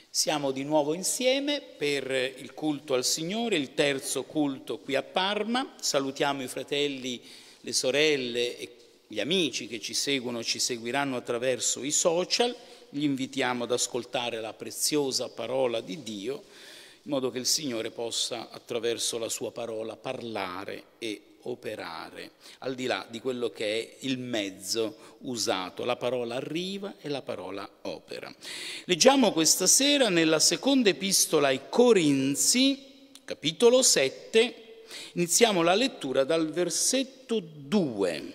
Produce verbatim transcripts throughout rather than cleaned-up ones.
Siamo di nuovo insieme per il culto al Signore, il terzo culto qui a Parma. Salutiamo i fratelli, le sorelle e gli amici che ci seguono e ci seguiranno attraverso i social. Li invitiamo ad ascoltare la preziosa parola di Dio, in modo che il Signore possa attraverso la sua parola parlare e operare, al di là di quello che è il mezzo usato. La parola arriva e la parola opera. Leggiamo questa sera nella seconda epistola ai Corinzi, capitolo sette, iniziamo la lettura dal versetto due.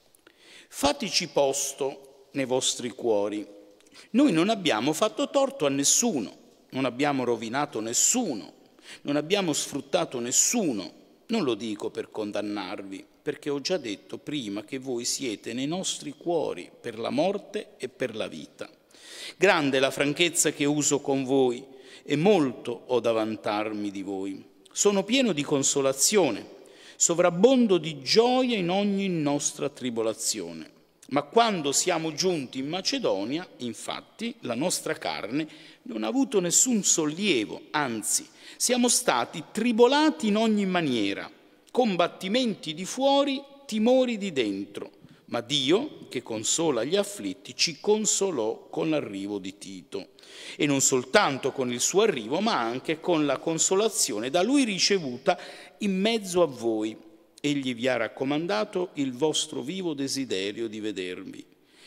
Fatici posto nei vostri cuori. Noi non abbiamo fatto torto a nessuno, non abbiamo rovinato nessuno, non abbiamo sfruttato nessuno. Non lo dico per condannarvi, perché ho già detto prima che voi siete nei nostri cuori per la morte e per la vita. Grande è la franchezza che uso con voi e molto ho da vantarmi di voi. Sono pieno di consolazione, sovrabbondo di gioia in ogni nostra tribolazione. Ma quando siamo giunti in Macedonia, infatti, la nostra carne non ha avuto nessun sollievo, anzi, siamo stati tribolati in ogni maniera, combattimenti di fuori, timori di dentro. Ma Dio, che consola gli afflitti, ci consolò con l'arrivo di Tito. E non soltanto con il suo arrivo, ma anche con la consolazione da lui ricevuta in mezzo a voi. Egli vi ha raccomandato il vostro vivo desiderio di vedervi,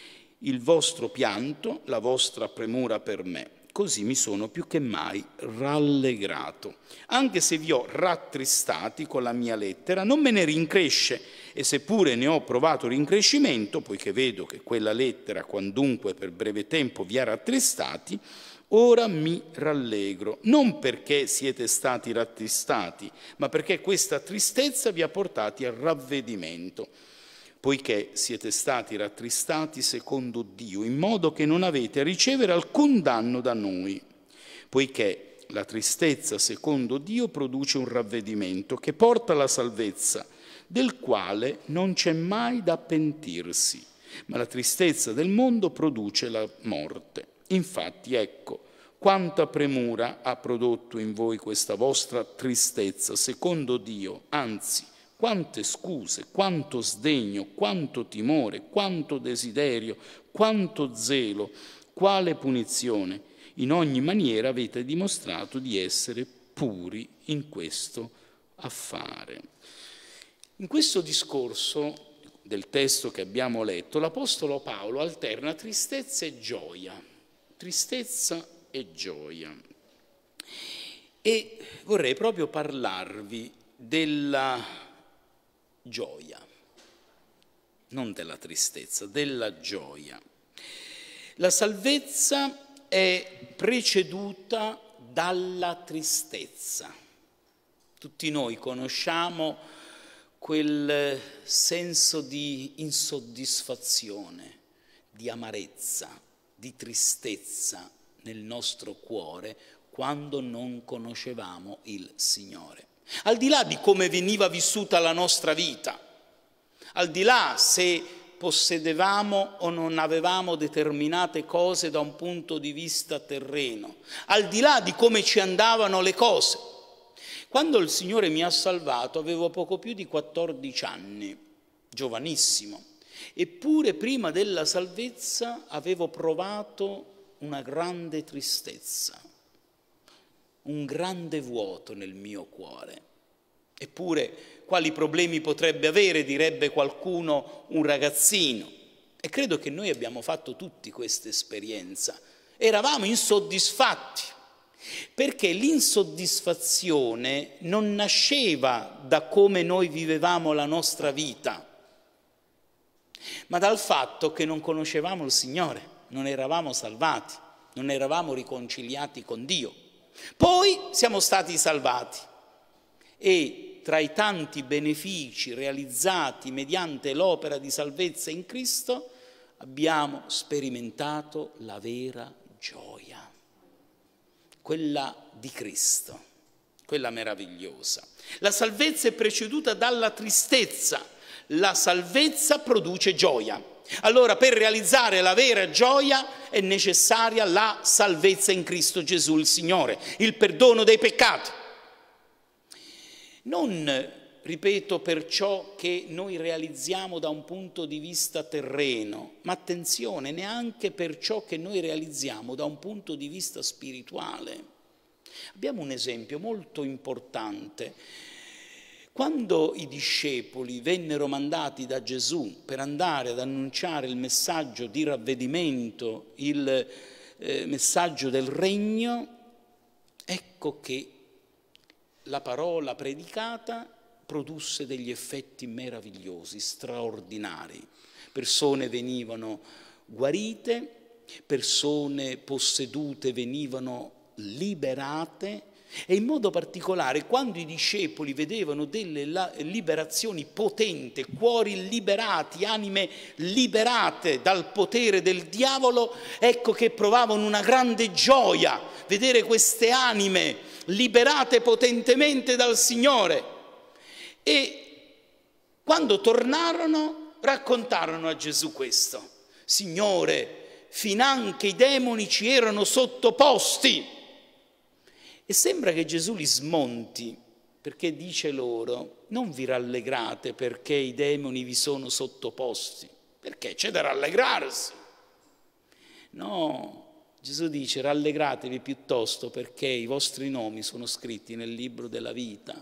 il vostro pianto, la vostra premura per me. Così mi sono più che mai rallegrato. Anche se vi ho rattristati con la mia lettera, non me ne rincresce, e seppure ne ho provato rincrescimento, poiché vedo che quella lettera, quandunque per breve tempo vi ha rattristati, ora mi rallegro, non perché siete stati rattristati, ma perché questa tristezza vi ha portati al ravvedimento, poiché siete stati rattristati secondo Dio, in modo che non avete a ricevere alcun danno da noi, poiché la tristezza secondo Dio produce un ravvedimento che porta alla salvezza, del quale non c'è mai da pentirsi, ma la tristezza del mondo produce la morte. Infatti, ecco, quanta premura ha prodotto in voi questa vostra tristezza secondo Dio, anzi, quante scuse, quanto sdegno, quanto timore, quanto desiderio, quanto zelo, quale punizione. In ogni maniera avete dimostrato di essere puri in questo affare. In questo discorso del testo che abbiamo letto, l'Apostolo Paolo alterna tristezza e gioia, tristezza e gioia. E vorrei proprio parlarvi della gioia, non della tristezza, della gioia. La salvezza è preceduta dalla tristezza. Tutti noi conosciamo quel senso di insoddisfazione, di amarezza, di tristezza nel nostro cuore quando non conoscevamo il Signore. Al di là di come veniva vissuta la nostra vita, al di là se possedevamo o non avevamo determinate cose da un punto di vista terreno, al di là di come ci andavano le cose. Quando il Signore mi ha salvato avevo poco più di quattordici anni, giovanissimo, eppure prima della salvezza avevo provato una grande tristezza, un grande vuoto nel mio cuore. Eppure, quali problemi potrebbe avere, direbbe qualcuno, un ragazzino? E credo che noi abbiamo fatto tutti questa esperienza. Eravamo insoddisfatti, perché l'insoddisfazione non nasceva da come noi vivevamo la nostra vita, ma dal fatto che non conoscevamo il Signore, non eravamo salvati, non eravamo riconciliati con Dio. Poi siamo stati salvati e tra i tanti benefici realizzati mediante l'opera di salvezza in Cristo abbiamo sperimentato la vera gioia, quella di Cristo, quella meravigliosa. La salvezza è preceduta dalla tristezza, la salvezza produce gioia. Allora, per realizzare la vera gioia è necessaria la salvezza in Cristo Gesù il Signore, il perdono dei peccati. Non, ripeto, per ciò che noi realizziamo da un punto di vista terreno, ma attenzione, neanche per ciò che noi realizziamo da un punto di vista spirituale. Abbiamo un esempio molto importante. Quando i discepoli vennero mandati da Gesù per andare ad annunciare il messaggio di ravvedimento, il eh, messaggio del regno, ecco che la parola predicata produsse degli effetti meravigliosi, straordinari. Persone venivano guarite, persone possedute venivano liberate, e in modo particolare quando i discepoli vedevano delle liberazioni potenti, cuori liberati, anime liberate dal potere del diavolo, ecco che provavano una grande gioia vedere queste anime liberate potentemente dal Signore. E quando tornarono raccontarono a Gesù questo: Signore, finanche i demoni ci erano sottoposti. E sembra che Gesù li smonti, perché dice loro: non vi rallegrate perché i demoni vi sono sottoposti, perché c'è da rallegrarsi. No, Gesù dice: rallegratevi piuttosto perché i vostri nomi sono scritti nel libro della vita.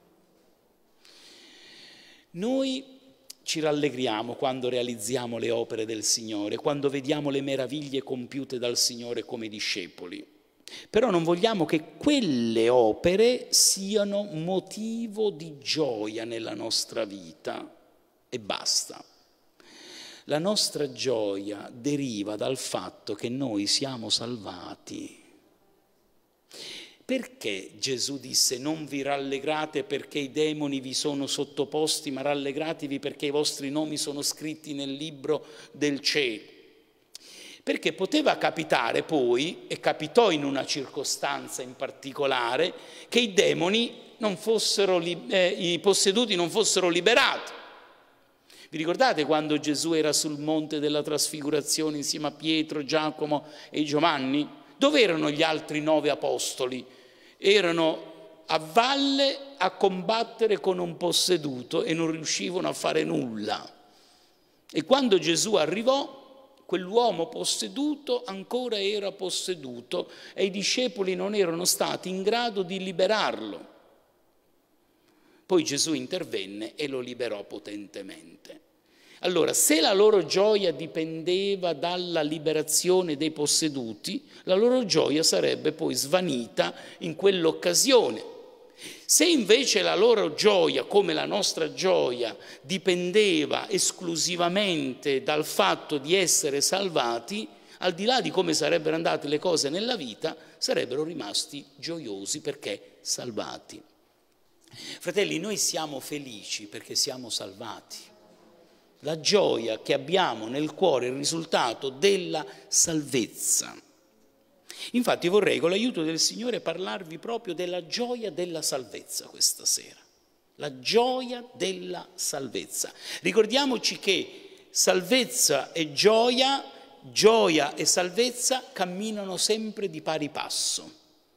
Noi ci rallegriamo quando realizziamo le opere del Signore, quando vediamo le meraviglie compiute dal Signore come discepoli. Però non vogliamo che quelle opere siano motivo di gioia nella nostra vita e basta. La nostra gioia deriva dal fatto che noi siamo salvati. Perché Gesù disse: non vi rallegrate perché i demoni vi sono sottoposti, ma rallegratevi perché i vostri nomi sono scritti nel libro del cielo? Perché poteva capitare poi, e capitò in una circostanza in particolare, che i demoni non fossero, eh, i posseduti non fossero liberati. Vi ricordate quando Gesù era sul monte della trasfigurazione insieme a Pietro, Giacomo e Giovanni? Dove erano gli altri nove apostoli? Erano a valle a combattere con un posseduto e non riuscivano a fare nulla. E quando Gesù arrivò, quell'uomo posseduto ancora era posseduto e i discepoli non erano stati in grado di liberarlo. Poi Gesù intervenne e lo liberò potentemente. Allora, se la loro gioia dipendeva dalla liberazione dei posseduti, la loro gioia sarebbe poi svanita in quell'occasione. Se invece la loro gioia, come la nostra gioia, dipendeva esclusivamente dal fatto di essere salvati, al di là di come sarebbero andate le cose nella vita, sarebbero rimasti gioiosi perché salvati. Fratelli, noi siamo felici perché siamo salvati. La gioia che abbiamo nel cuore è il risultato della salvezza. Infatti vorrei con l'aiuto del Signore parlarvi proprio della gioia della salvezza questa sera. La gioia della salvezza. Ricordiamoci che salvezza e gioia, gioia e salvezza camminano sempre di pari passo.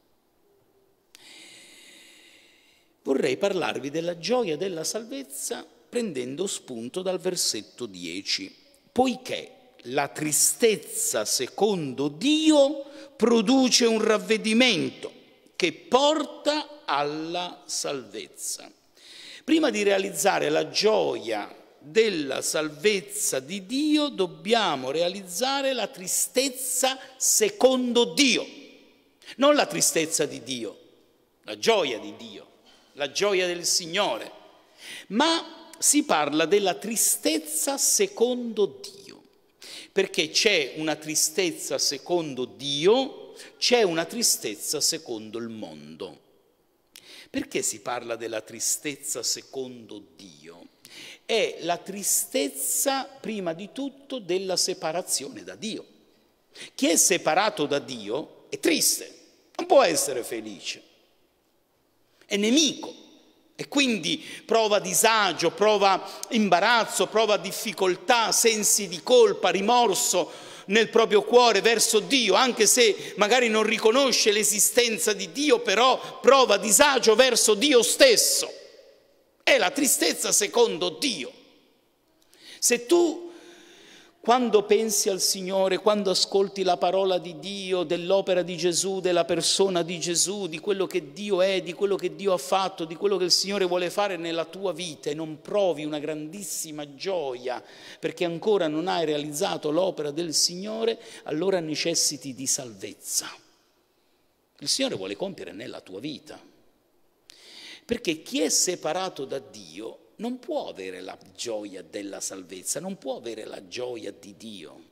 Vorrei parlarvi della gioia della salvezza prendendo spunto dal versetto dieci. Poiché la tristezza secondo Dio produce un ravvedimento che porta alla salvezza. Prima di realizzare la gioia della salvezza di Dio, dobbiamo realizzare la tristezza secondo Dio. Non la tristezza di Dio, la gioia di Dio, la gioia del Signore, ma si parla della tristezza secondo Dio. Perché c'è una tristezza secondo Dio, c'è una tristezza secondo il mondo. Perché si parla della tristezza secondo Dio? È la tristezza, prima di tutto, della separazione da Dio. Chi è separato da Dio è triste, non può essere felice, è nemico E quindi prova disagio, prova imbarazzo, prova difficoltà, sensi di colpa, rimorso nel proprio cuore verso Dio, anche se magari non riconosce l'esistenza di Dio, però prova disagio verso Dio stesso. È la tristezza secondo Dio. Se tu, quando pensi al Signore, quando ascolti la parola di Dio, dell'opera di Gesù, della persona di Gesù, di quello che Dio è, di quello che Dio ha fatto, di quello che il Signore vuole fare nella tua vita e non provi una grandissima gioia perché ancora non hai realizzato l'opera del Signore, allora necessiti di salvezza. Il Signore vuole compiere nella tua vita. Perché chi è separato da Dio non può avere la gioia della salvezza, non può avere la gioia di Dio.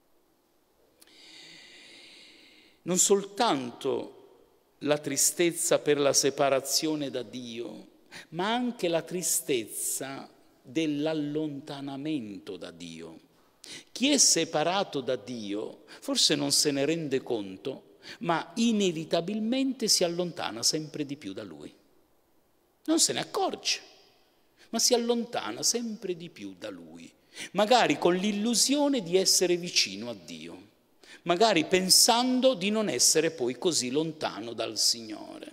Non soltanto la tristezza per la separazione da Dio, ma anche la tristezza dell'allontanamento da Dio. Chi è separato da Dio forse non se ne rende conto, ma inevitabilmente si allontana sempre di più da Lui. Non se ne accorge, ma si allontana sempre di più da Lui, magari con l'illusione di essere vicino a Dio, magari pensando di non essere poi così lontano dal Signore.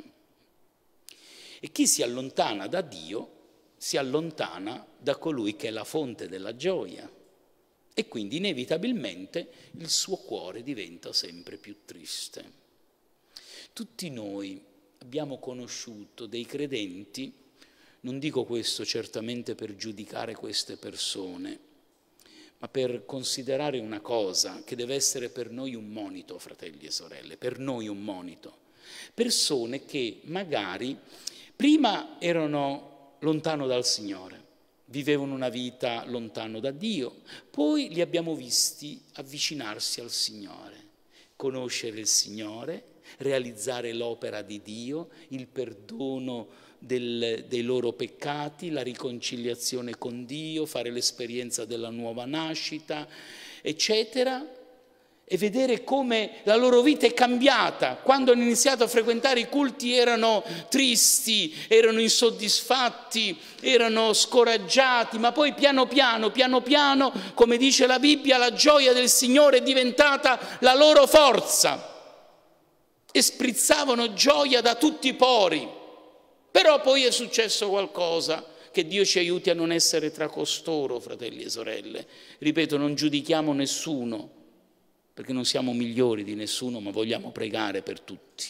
E chi si allontana da Dio si allontana da colui che è la fonte della gioia e quindi inevitabilmente il suo cuore diventa sempre più triste. Tutti noi abbiamo conosciuto dei credenti. Non dico questo certamente per giudicare queste persone, ma per considerare una cosa che deve essere per noi un monito, fratelli e sorelle, per noi un monito. Persone che magari prima erano lontano dal Signore, vivevano una vita lontano da Dio, poi li abbiamo visti avvicinarsi al Signore, conoscere il Signore, realizzare l'opera di Dio, il perdono Del, dei loro peccati, la riconciliazione con Dio, fare l'esperienza della nuova nascita, eccetera, e vedere come la loro vita è cambiata. Quando hanno iniziato a frequentare i culti erano tristi, erano insoddisfatti, erano scoraggiati, ma poi piano piano, piano piano, come dice la Bibbia, la gioia del Signore è diventata la loro forza e sprizzavano gioia da tutti i pori. Però poi è successo qualcosa, che Dio ci aiuti a non essere tra costoro, fratelli e sorelle. Ripeto, non giudichiamo nessuno, perché non siamo migliori di nessuno, ma vogliamo pregare per tutti.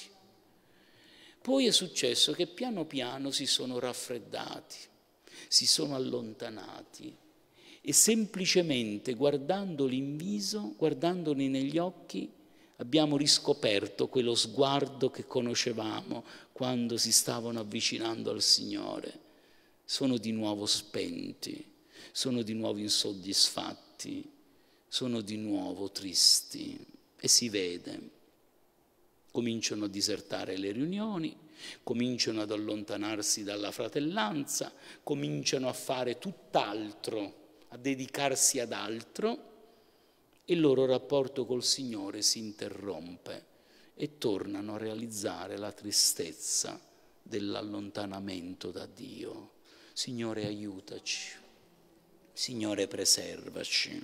Poi è successo che piano piano si sono raffreddati, si sono allontanati e semplicemente guardandoli in viso, guardandoli negli occhi, abbiamo riscoperto quello sguardo che conoscevamo quando si stavano avvicinando al Signore. Sono di nuovo spenti, sono di nuovo insoddisfatti, sono di nuovo tristi e si vede. Cominciano a disertare le riunioni, cominciano ad allontanarsi dalla fratellanza, cominciano a fare tutt'altro, a dedicarsi ad altro, e il loro rapporto col Signore si interrompe e tornano a realizzare la tristezza dell'allontanamento da Dio. Signore, aiutaci. Signore, preservaci.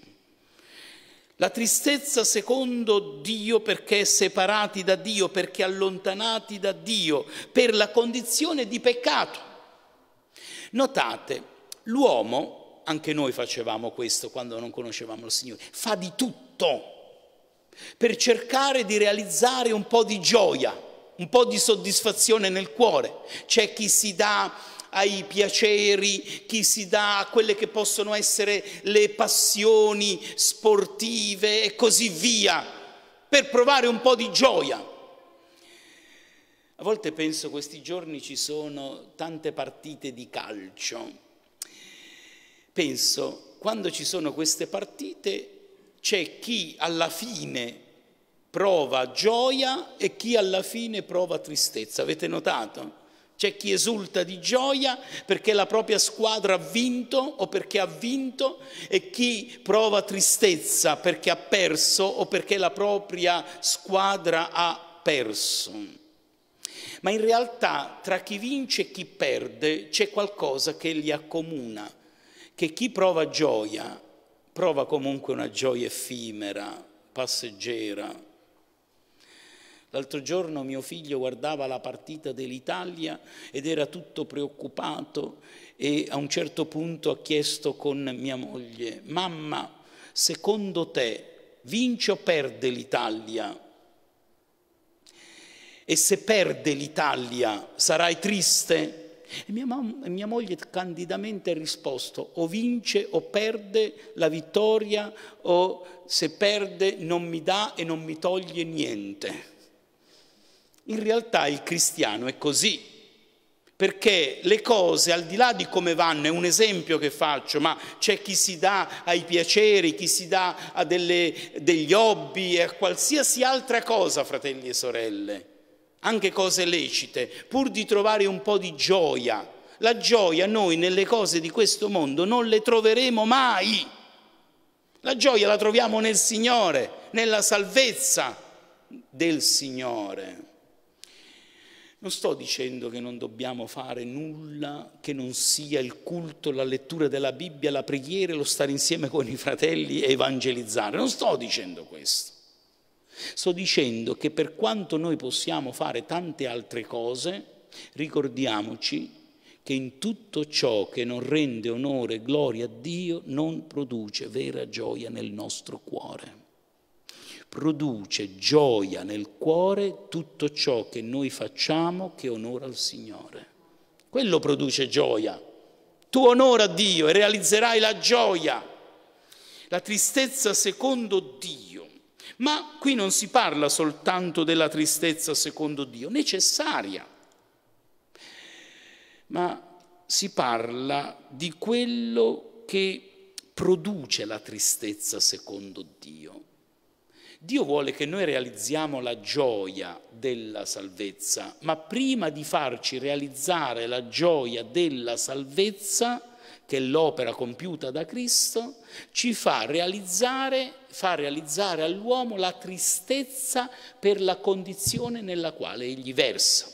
La tristezza secondo Dio perché separati da Dio, perché allontanati da Dio, per la condizione di peccato. Notate, l'uomo, anche noi facevamo questo quando non conoscevamo il Signore, fa di tutto per cercare di realizzare un po' di gioia, un po' di soddisfazione nel cuore. C'è chi si dà ai piaceri, chi si dà a quelle che possono essere le passioni sportive e così via, per provare un po' di gioia. A volte penso, questi giorni ci sono tante partite di calcio. Penso, quando ci sono queste partite, c'è chi alla fine prova gioia e chi alla fine prova tristezza. Avete notato? C'è chi esulta di gioia perché la propria squadra ha vinto o perché ha vinto, e chi prova tristezza perché ha perso o perché la propria squadra ha perso. Ma in realtà tra chi vince e chi perde c'è qualcosa che li accomuna, che chi prova gioia prova comunque una gioia effimera, passeggera. L'altro giorno mio figlio guardava la partita dell'Italia ed era tutto preoccupato e a un certo punto ha chiesto con mia moglie: mamma, secondo te vince o perde l'Italia? E se perde l'Italia sarai triste? E mia, mamma, mia moglie candidamente ha risposto: o vince o perde la vittoria, o se perde non mi dà e non mi toglie niente. In realtà il cristiano è così, perché le cose al di là di come vanno, è un esempio che faccio, ma c'è chi si dà ai piaceri, chi si dà a delle, degli hobby e a qualsiasi altra cosa, fratelli e sorelle, anche cose lecite, pur di trovare un po' di gioia. La gioia noi nelle cose di questo mondo non le troveremo mai. La gioia la troviamo nel Signore, nella salvezza del Signore. Non sto dicendo che non dobbiamo fare nulla che non sia il culto, la lettura della Bibbia, la preghiera, lo stare insieme con i fratelli e evangelizzare. Non sto dicendo questo. Sto dicendo che per quanto noi possiamo fare tante altre cose, ricordiamoci che in tutto ciò che non rende onore e gloria a Dio non produce vera gioia nel nostro cuore. Produce gioia nel cuore tutto ciò che noi facciamo che onora il Signore. Quello produce gioia. Tu onora Dio e realizzerai la gioia. La tristezza secondo Dio. Ma qui non si parla soltanto della tristezza secondo Dio, necessaria, ma si parla di quello che produce la tristezza secondo Dio. Dio vuole che noi realizziamo la gioia della salvezza, ma prima di farci realizzare la gioia della salvezza, che è l'opera compiuta da Cristo, ci fa realizzare, fa realizzare all'uomo la tristezza per la condizione nella quale egli versa.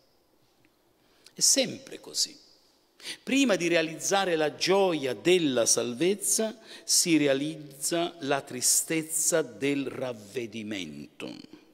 È sempre così. Prima di realizzare la gioia della salvezza si realizza la tristezza del ravvedimento.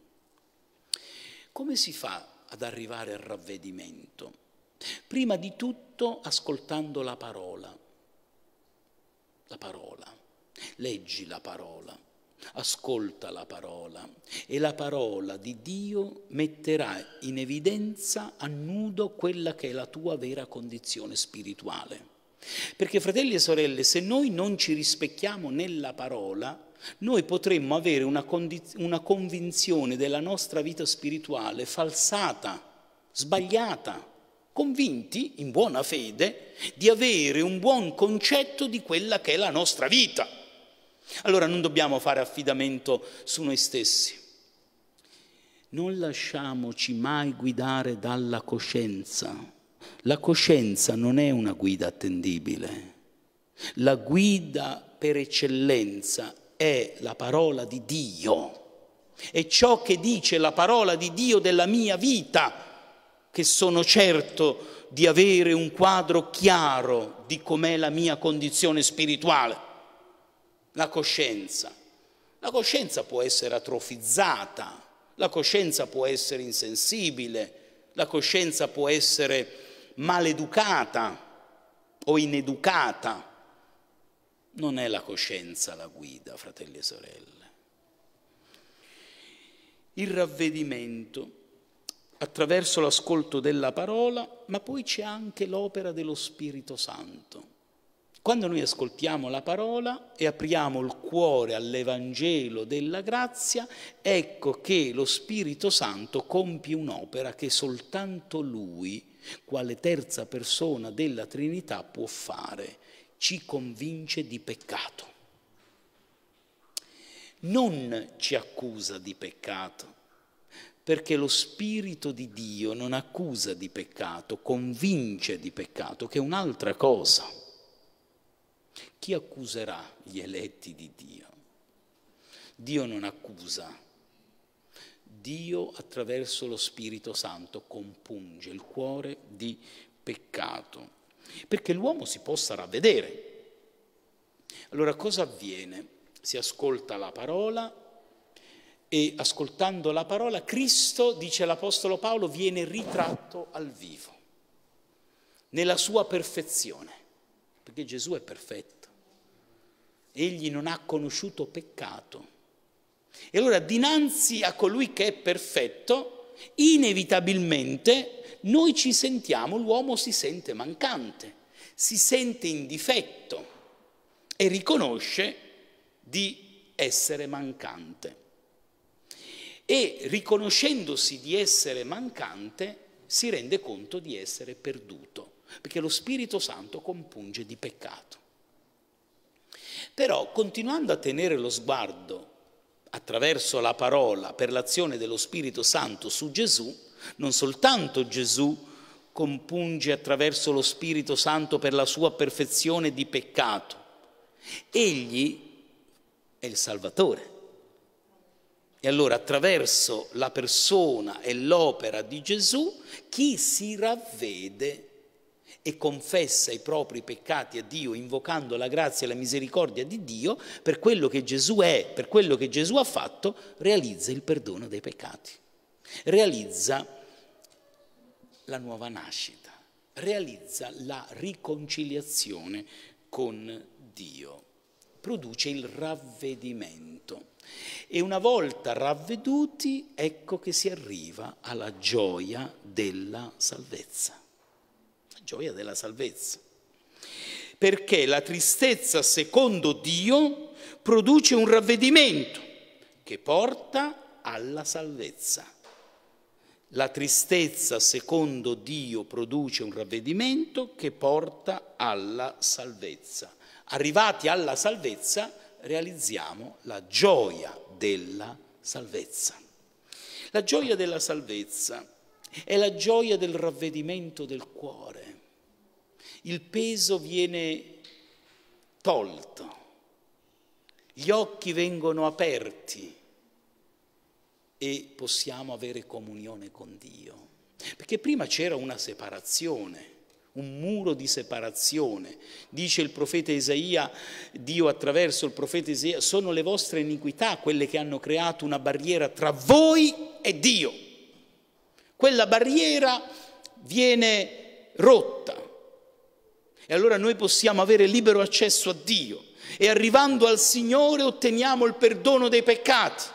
Come si fa ad arrivare al ravvedimento? Prima di tutto ascoltando la parola. La parola. Leggi la parola. Ascolta la parola e la parola di Dio metterà in evidenza a nudo quella che è la tua vera condizione spirituale. Perché, fratelli e sorelle, se noi non ci rispecchiamo nella parola, noi potremmo avere una, condiz- una convinzione della nostra vita spirituale falsata, sbagliata, convinti, in buona fede, di avere un buon concetto di quella che è la nostra vita. Allora non dobbiamo fare affidamento su noi stessi. Non lasciamoci mai guidare dalla coscienza. La coscienza non è una guida attendibile. La guida per eccellenza è la parola di Dio. È ciò che dice la parola di Dio della mia vita, che sono certo di avere un quadro chiaro di com'è la mia condizione spirituale. La coscienza. La coscienza può essere atrofizzata, la coscienza può essere insensibile, la coscienza può essere maleducata o ineducata. Non è la coscienza la guida, fratelli e sorelle. Il ravvedimento attraverso l'ascolto della parola, ma poi c'è anche l'opera dello Spirito Santo. Quando noi ascoltiamo la parola e apriamo il cuore all'Evangelo della grazia, ecco che lo Spirito Santo compie un'opera che soltanto Lui, quale terza persona della Trinità, può fare. Ci convince di peccato. Non ci accusa di peccato, perché lo Spirito di Dio non accusa di peccato, convince di peccato, che è un'altra cosa. Chi accuserà gli eletti di Dio? Dio non accusa. Dio attraverso lo Spirito Santo compunge il cuore di peccato, perché l'uomo si possa ravvedere. Allora cosa avviene? Si ascolta la parola e ascoltando la parola Cristo, dice l'Apostolo Paolo, viene ritratto al vivo, nella sua perfezione, perché Gesù è perfetto. Egli non ha conosciuto peccato. E allora dinanzi a colui che è perfetto, inevitabilmente noi ci sentiamo, l'uomo si sente mancante, si sente in difetto e riconosce di essere mancante. E riconoscendosi di essere mancante si rende conto di essere perduto, perché lo Spirito Santo compunge di peccato. Però continuando a tenere lo sguardo attraverso la parola per l'azione dello Spirito Santo su Gesù, non soltanto Gesù compunge attraverso lo Spirito Santo per la sua perfezione di peccato, egli è il Salvatore. E allora attraverso la persona e l'opera di Gesù, chi si ravvede e confessa i propri peccati a Dio, invocando la grazia e la misericordia di Dio, per quello che Gesù è, per quello che Gesù ha fatto, realizza il perdono dei peccati, realizza la nuova nascita, realizza la riconciliazione con Dio, produce il ravvedimento. E una volta ravveduti, ecco che si arriva alla gioia della salvezza. La gioia della salvezza. Perché la tristezza secondo Dio produce un ravvedimento che porta alla salvezza. La tristezza secondo Dio produce un ravvedimento che porta alla salvezza. Arrivati alla salvezza, realizziamo la gioia della salvezza. La gioia della salvezza è la gioia del ravvedimento del cuore. Il peso viene tolto, gli occhi vengono aperti e possiamo avere comunione con Dio. Perché prima c'era una separazione, un muro di separazione. Dice il profeta Isaia, Dio attraverso il profeta Isaia, sono le vostre iniquità quelle che hanno creato una barriera tra voi e Dio. Quella barriera viene rotta e allora noi possiamo avere libero accesso a Dio e arrivando al Signore otteniamo il perdono dei peccati.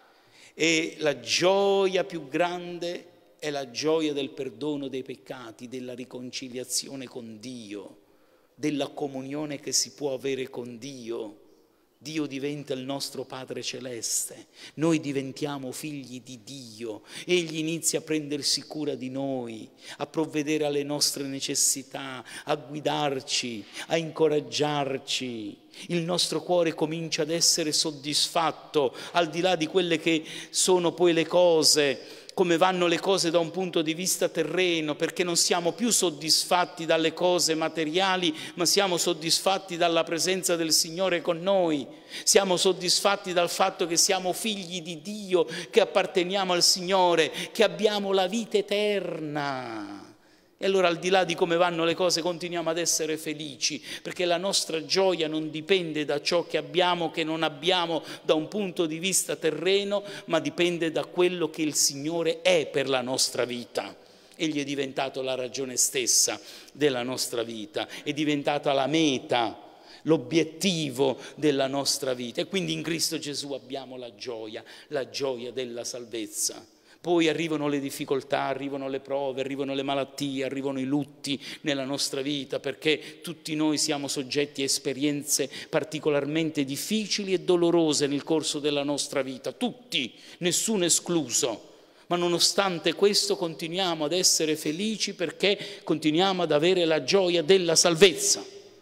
E la gioia più grande è la gioia del perdono dei peccati, della riconciliazione con Dio, della comunione che si può avere con Dio. Dio diventa il nostro Padre Celeste, noi diventiamo figli di Dio, Egli inizia a prendersi cura di noi, a provvedere alle nostre necessità, a guidarci, a incoraggiarci. Il nostro cuore comincia ad essere soddisfatto, al di là di quelle che sono poi le cose, come vanno le cose da un punto di vista terreno, perché non siamo più soddisfatti dalle cose materiali, ma siamo soddisfatti dalla presenza del Signore con noi. Siamo soddisfatti dal fatto che siamo figli di Dio, che apparteniamo al Signore, che abbiamo la vita eterna. E allora al di là di come vanno le cose continuiamo ad essere felici, perché la nostra gioia non dipende da ciò che abbiamo, che non abbiamo da un punto di vista terreno, ma dipende da quello che il Signore è per la nostra vita. Egli è diventato la ragione stessa della nostra vita, è diventata la meta, l'obiettivo della nostra vita. E quindi in Cristo Gesù abbiamo la gioia, la gioia della salvezza. Poi arrivano le difficoltà, arrivano le prove, arrivano le malattie, arrivano i lutti nella nostra vita, perché tutti noi siamo soggetti a esperienze particolarmente difficili e dolorose nel corso della nostra vita, tutti, nessuno escluso. Ma nonostante questo continuiamo ad essere felici perché continuiamo ad avere la gioia della salvezza.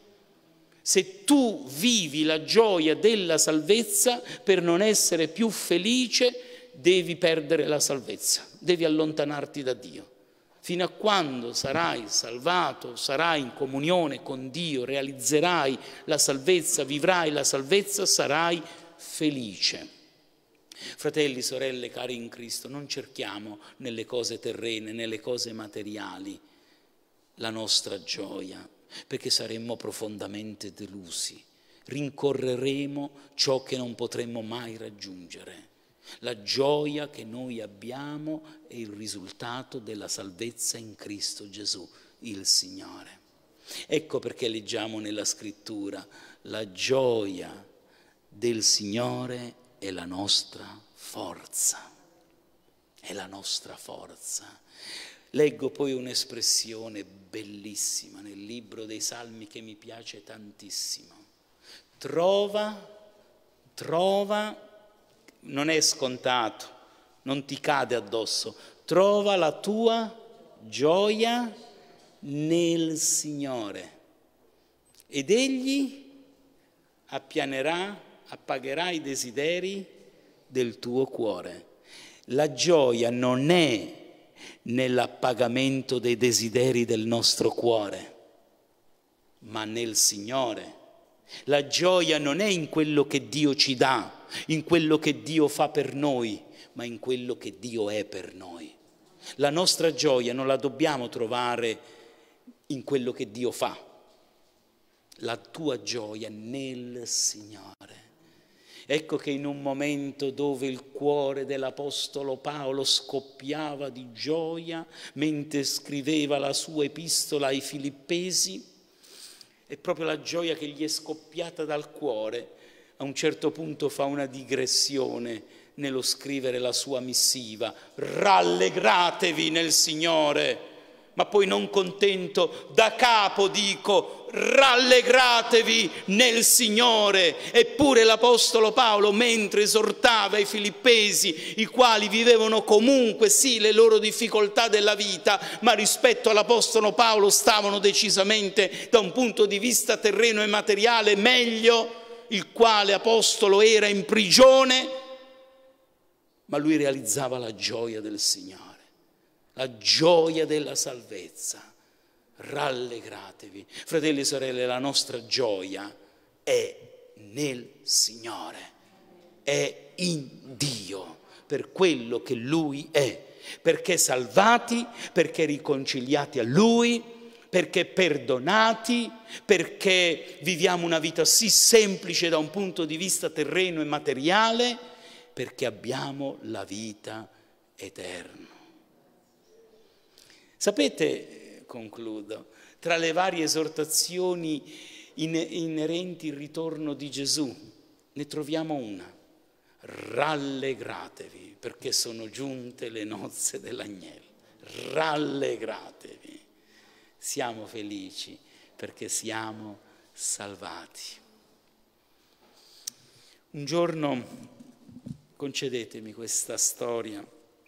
Se tu vivi la gioia della salvezza, per non essere più felice, devi perdere la salvezza, devi allontanarti da Dio. Fino a quando sarai salvato, sarai in comunione con Dio, realizzerai la salvezza, vivrai la salvezza, sarai felice. Fratelli, sorelle, cari in Cristo, non cerchiamo nelle cose terrene, nelle cose materiali la nostra gioia, perché saremmo profondamente delusi, rincorreremo ciò che non potremmo mai raggiungere. La gioia che noi abbiamo è il risultato della salvezza in Cristo Gesù, il Signore. Ecco perché leggiamo nella Scrittura: la gioia del Signore è la nostra forza, è la nostra forza. Leggo poi un'espressione bellissima nel libro dei Salmi che mi piace tantissimo. Trova, trova, non è scontato, non ti cade addosso, trova la tua gioia nel Signore ed Egli appianerà, appagherà i desideri del tuo cuore. La gioia non è nell'appagamento dei desideri del nostro cuore, ma nel Signore. La gioia non è in quello che Dio ci dà, in quello che Dio fa per noi, ma in quello che Dio è per noi. La nostra gioia non la dobbiamo trovare in quello che Dio fa, la tua gioia nel Signore. Ecco che in un momento dove il cuore dell'Apostolo Paolo scoppiava di gioia mentre scriveva la sua epistola ai Filippesi, è proprio la gioia che gli è scoppiata dal cuore. A un certo punto fa una digressione nello scrivere la sua missiva: rallegratevi nel Signore. Ma poi, non contento, da capo dico: rallegratevi nel Signore. Eppure l'Apostolo Paolo, mentre esortava i Filippesi, i quali vivevano comunque sì le loro difficoltà della vita, ma rispetto all'Apostolo Paolo stavano decisamente, da un punto di vista terreno e materiale, meglio, il quale apostolo era in prigione, ma lui realizzava la gioia del Signore, la gioia della salvezza. Rallegratevi. Fratelli e sorelle, la nostra gioia è nel Signore, è in Dio, per quello che Lui è, perché salvati, perché riconciliati a Lui, perché perdonati, perché viviamo una vita sì semplice da un punto di vista terreno e materiale, perché abbiamo la vita eterna. Sapete, concludo, tra le varie esortazioni inerenti al ritorno di Gesù ne troviamo una: rallegratevi perché sono giunte le nozze dell'agnello. Rallegratevi, siamo felici perché siamo salvati. Un giorno, concedetemi questa storia,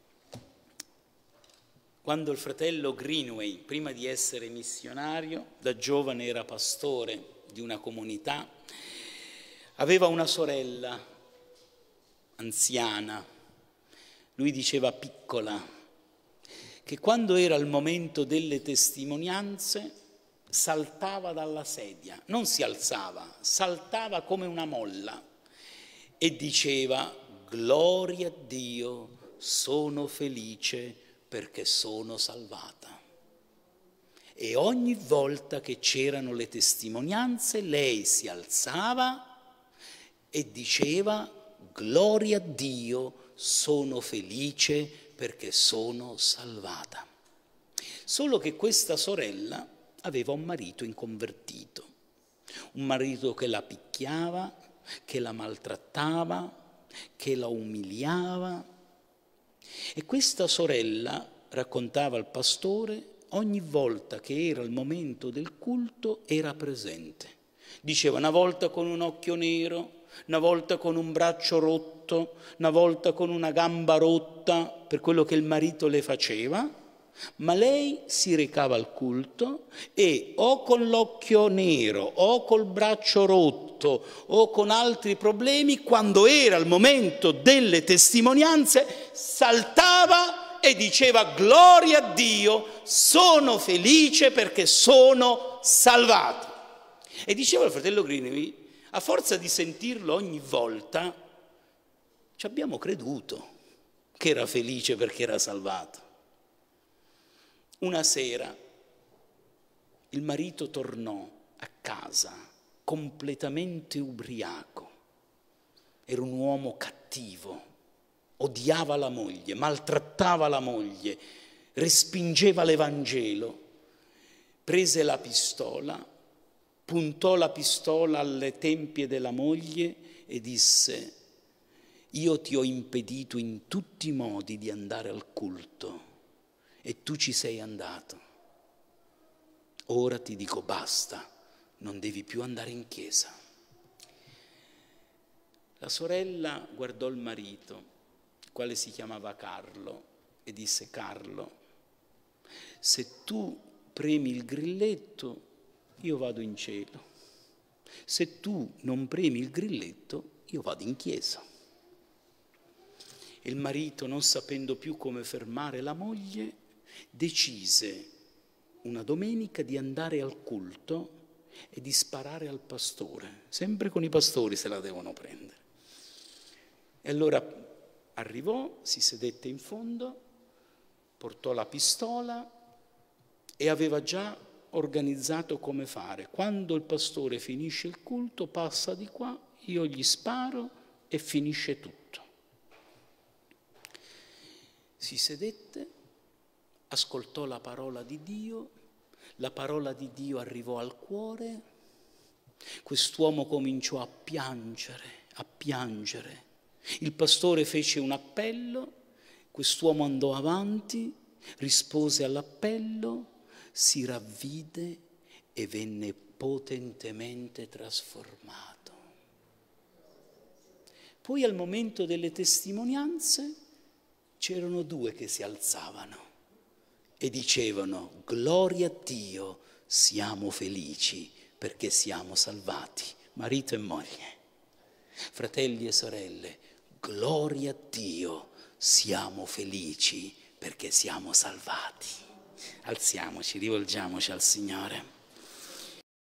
quando il fratello Greenway, prima di essere missionario, da giovane era pastore di una comunità, aveva una sorella anziana, lui diceva piccola, che quando era il momento delle testimonianze saltava dalla sedia, non si alzava, saltava come una molla e diceva: gloria a Dio, sono felice perché sono salvata. E ogni volta che c'erano le testimonianze lei si alzava e diceva: gloria a Dio, sono felice perché sono salvata. Solo che questa sorella aveva un marito inconvertito, un marito che la picchiava, che la maltrattava, che la umiliava. E questa sorella, raccontava al pastore, ogni volta che era il momento del culto era presente. Diceva: una volta con un occhio nero, una volta con un braccio rotto, una volta con una gamba rotta per quello che il marito le faceva, ma lei si recava al culto e o con l'occhio nero o col braccio rotto o con altri problemi, quando era il momento delle testimonianze saltava e diceva: gloria a Dio, sono felice perché sono salvato. E diceva il fratello Greenway, a forza di sentirlo ogni volta, a un ci abbiamo creduto che era felice perché era salvato. Una sera il marito tornò a casa completamente ubriaco. Era un uomo cattivo, odiava la moglie, maltrattava la moglie, respingeva l'Evangelo. Prese la pistola, puntò la pistola alle tempie della moglie e disse: io ti ho impedito in tutti i modi di andare al culto e tu ci sei andato. Ora ti dico basta, non devi più andare in chiesa. La sorella guardò il marito, il quale si chiamava Carlo, e disse: Carlo, se tu premi il grilletto, io vado in cielo. Se tu non premi il grilletto, io vado in chiesa. Il marito, non sapendo più come fermare la moglie, decise una domenica di andare al culto e di sparare al pastore. Sempre con i pastori se la devono prendere. E allora arrivò, si sedette in fondo, portò la pistola e aveva già organizzato come fare. Quando il pastore finisce il culto, passa di qua, io gli sparo e finisce tutto. Si sedette, ascoltò la parola di Dio, la parola di Dio arrivò al cuore, quest'uomo cominciò a piangere, a piangere. Il pastore fece un appello, quest'uomo andò avanti, rispose all'appello, si ravvide e venne potentemente trasformato. Poi al momento delle testimonianze c'erano due che si alzavano e dicevano: gloria a Dio, siamo felici perché siamo salvati, marito e moglie. Fratelli e sorelle, gloria a Dio, siamo felici perché siamo salvati. Alziamoci, rivolgiamoci al Signore.